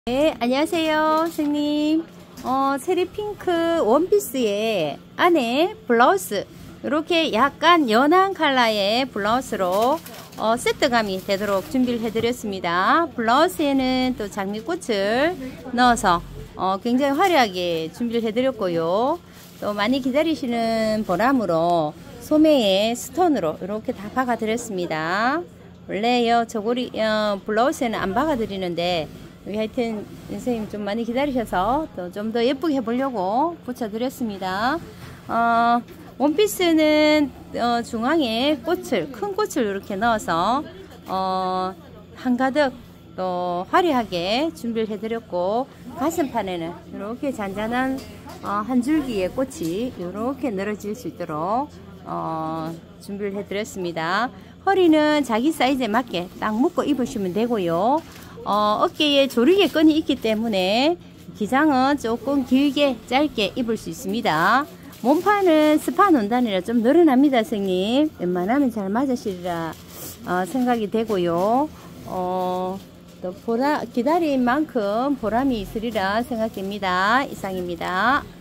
네, 안녕하세요, 선생님. 체리 핑크 원피스에 안에 블라우스, 이렇게 약간 연한 컬러의 블라우스로 세트감이 되도록 준비를 해드렸습니다. 블라우스에는 또 장미꽃을 넣어서 굉장히 화려하게 준비를 해드렸고요. 또 많이 기다리시는 보람으로 소매에 스톤으로 이렇게 다 박아드렸습니다. 원래요, 저고리 블라우스에는 안 박아드리는데 여기 하여튼 선생님 좀 많이 기다리셔서 또 좀 더 예쁘게 해보려고 붙여드렸습니다. 원피스는 중앙에 큰 꽃을 이렇게 넣어서 한가득 또 화려하게 준비를 해드렸고, 가슴판에는 이렇게 잔잔한 한 줄기의 꽃이 이렇게 늘어질 수 있도록 준비를 해드렸습니다. 허리는 자기 사이즈에 맞게 딱 묶어 입으시면 되고요. 어깨에 조리개끈이 있기 때문에 기장은 조금 길게 짧게 입을 수 있습니다. 몸판은 스판 원단이라 좀 늘어납니다, 선생님. 웬만하면 잘 맞으시리라 생각이 되고요. 또 기다린 만큼 보람이 있으리라 생각됩니다. 이상입니다.